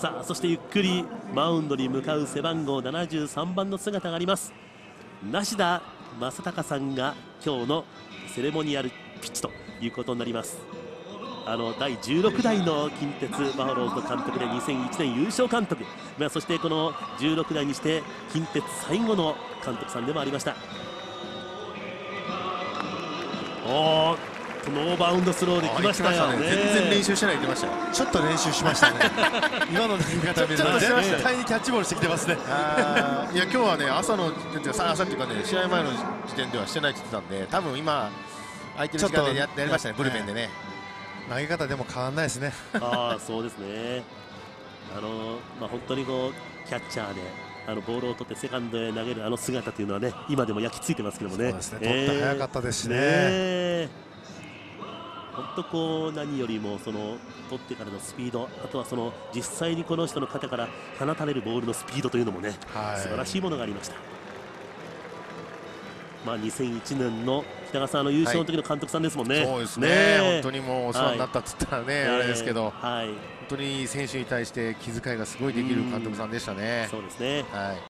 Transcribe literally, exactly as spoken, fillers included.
さあそしてゆっくりマウンドに向かう背番号ななじゅうさんばんの姿があります梨田正孝さんが今日のセレモニアルピッチということになります。あのだいじゅうろくだいの近鉄バファローズの監督でにせんいちねん優勝監督、まあ、そしてこのじゅうろくだいにして近鉄最後の監督さんでもありました。おーノーバウンドスローで来ましたよね。 全然練習してないって言ってましたよ。 ちょっと練習しましたね今の投げ方見ると絶対にキャッチボールしてきてますね。 あいや今日はね朝の朝っていうかね試合前の時点ではしてないって言ってたんで、多分今空いてる時間でややりましたね、ブルペンでね。 投げ方でも変わらないですね。 あそうですね。あのまあ本当にこうキャッチャーであのボールを取ってセカンドへ投げるあの姿というのはね今でも焼き付いてますけどもね。 そうですね、取って早かったですしね。 えー本当こう何よりもその取ってからのスピード、あとはその実際にこの人の肩から放たれるボールのスピードというのもね、はい、素晴らしいものがありました。まあにせんいちねんの北川さんの優勝の時の監督さんですもんね。 はい、そうですね。ね本当にもうお世話になったっつったらね、はい、あれですけど、はい、本当に選手に対して気遣いがすごいできる監督さんでしたね。 そうですね。はい。